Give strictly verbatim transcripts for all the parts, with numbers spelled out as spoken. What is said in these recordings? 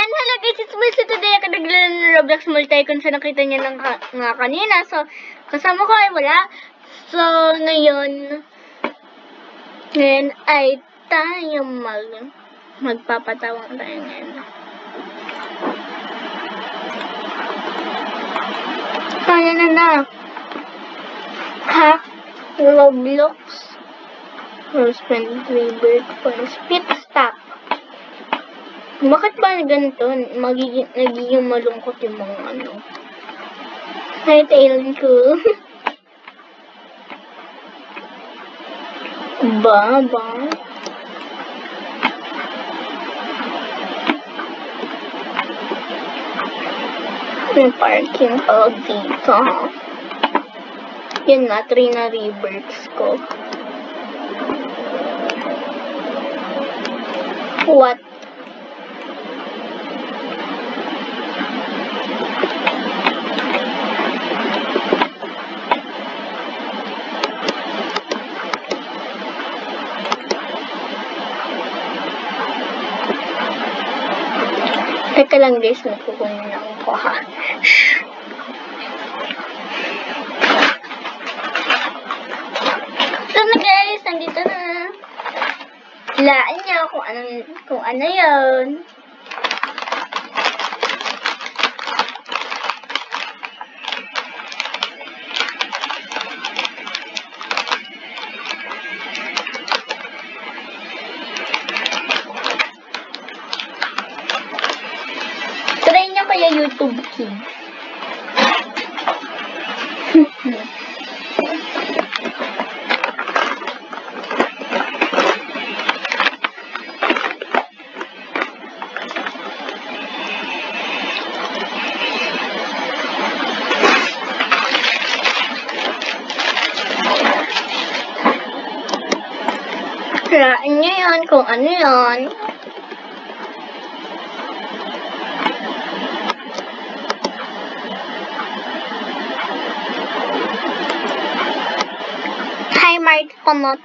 Yan, hello guys, it's me. So today ako naglaro ng Roblox Multi-Con. So nakita niya lang ka nga kanina. So kasama ko ay wala. So ngayon, ngayon ay tayo mag magpapatawang tayo ngayon. Kaya na na. Hack Roblox. Rose Pen Rebirth Points Pit Stop. Bakit ba ganito? Magiging, nagiging malungkot yung mga ano. Naitailan ko. ba, ba? May parking pa dito. Yan na, three na rebirths ko. What? Teka lang guys, nagkukunin lang ako ha. Shhh. So na guys, nandito na. Laan niya kung ano, kung ano yun. Try niya kaya YouTube Kids. Try niya yun kung ano yun. Hi, Mark Pamot.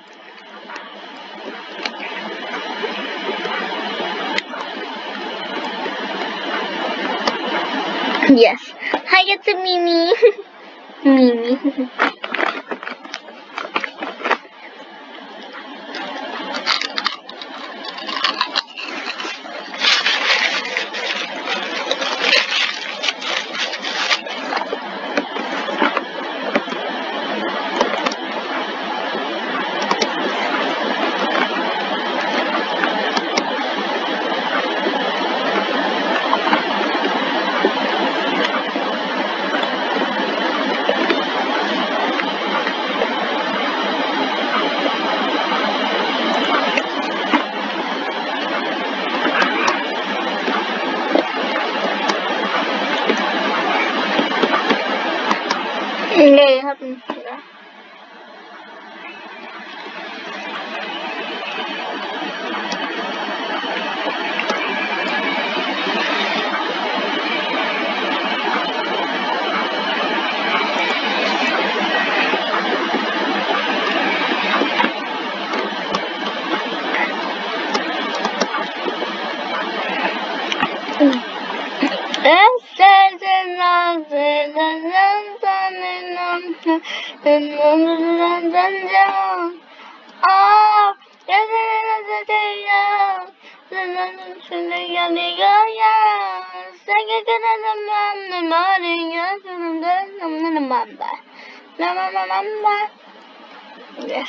Yes. Hi, it's a Mimi. Mimi. Hindi, happen sila. Yes.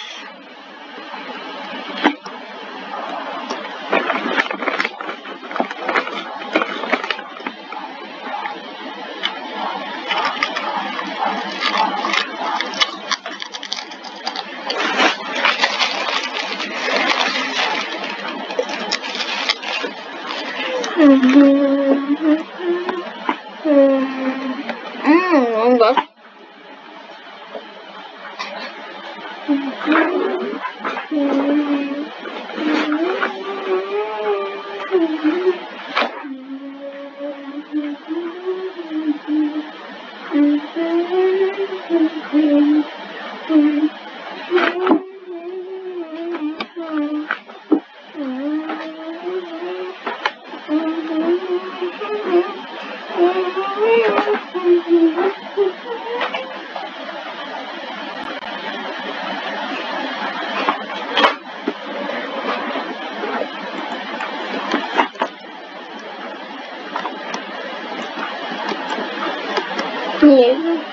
Mm-hmm. Yeah.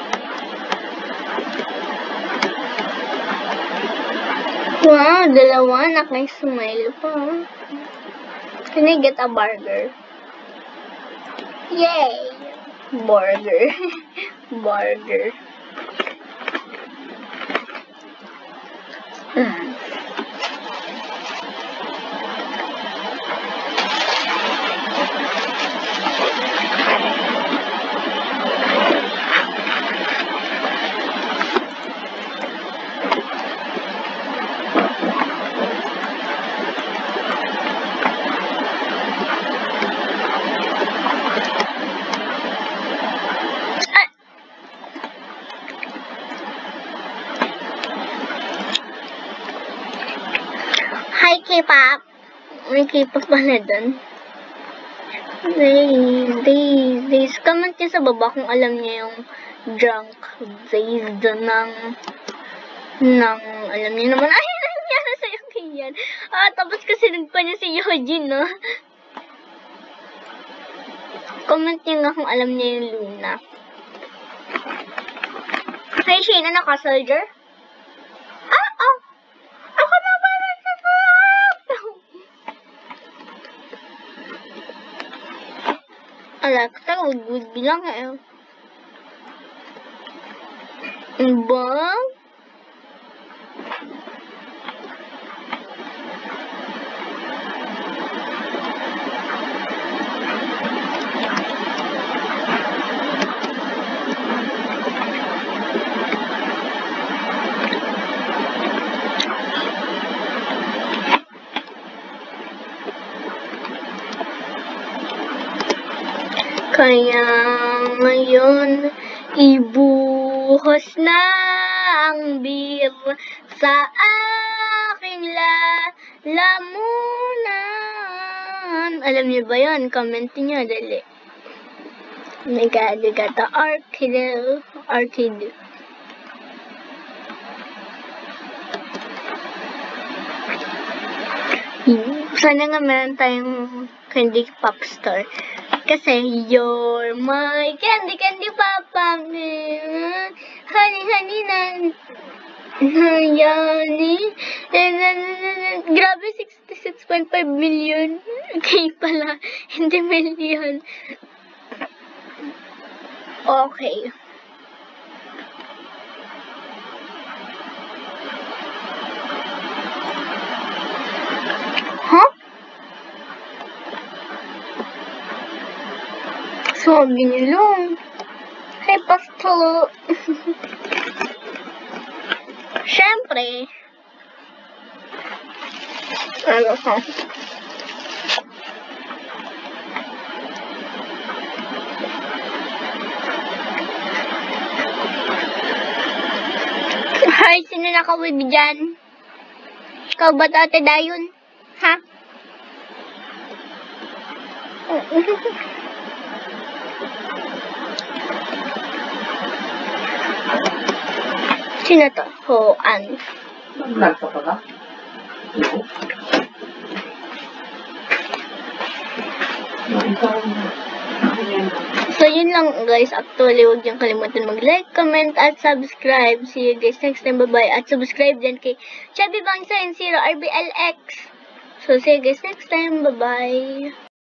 Wow, dalawa. Naka-smile pa. Can I get a burger? Yay! Burger. Burger. Hmm. Hi, K-pop! May K-pop pala dun. Days, days, days. Comment niya sa baba kung alam niya yung drunk days dun ng, ng, alam niya naman, ay, nangyari sa'yo yan. Ah, tapos kasi nagpa niya si Yojin, no? Comment niya nga kung alam niya yung Luna. Hi, Shane, ano ka, soldier? Ah, oh! Ako na ba nagsasalap? Alexa, good bilang eh. Ba? Kaya ngayon, ibuhos na ang beer sa aking lalamunan. Alam niyo ba yun? Comment niyo, dali. Oh my God, we got the arcade. Arcade. Sana nga meron tayong candy pop store. Kasi, you're my candy, candy papa. Honey, honey, nan. Yani. Grabe, sixty-six point five million. Okay pala. Hindi million. Okay. Huh? Sabi niyo lang. Hey, pastolo. Siyempre. Ano ka? Hi, sino nakawib dyan? Ikaw ba tate dayon? Ha? Sino to? Hoan. Nagpa ka ba? So, yun lang guys. Actually, huwag niyong kalimutan mag-like, comment, at subscribe. See you guys next time. Bye-bye. At subscribe din kay Chubby Bangsa and Zero R B L X. So, see you guys next time. Bye-bye.